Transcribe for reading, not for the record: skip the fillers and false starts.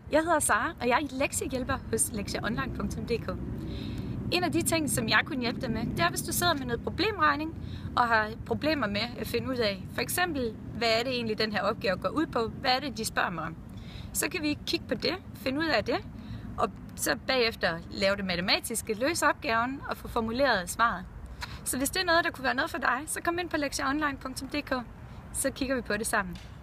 Jeg hedder Sara, og jeg er lektiehjælper hos lektieronline.dk. En af de ting, som jeg kunne hjælpe dig med, det er, hvis du sidder med noget problemregning og har problemer med at finde ud af, for eksempel, hvad er det egentlig, den her opgave går ud på? Hvad er det, de spørger mig om? Så kan vi kigge på det, finde ud af det, og så bagefter lave det matematiske, løse opgaven og få formuleret svaret. Så hvis det er noget, der kunne være noget for dig, så kom ind på lektieronline.dk, så kigger vi på det sammen.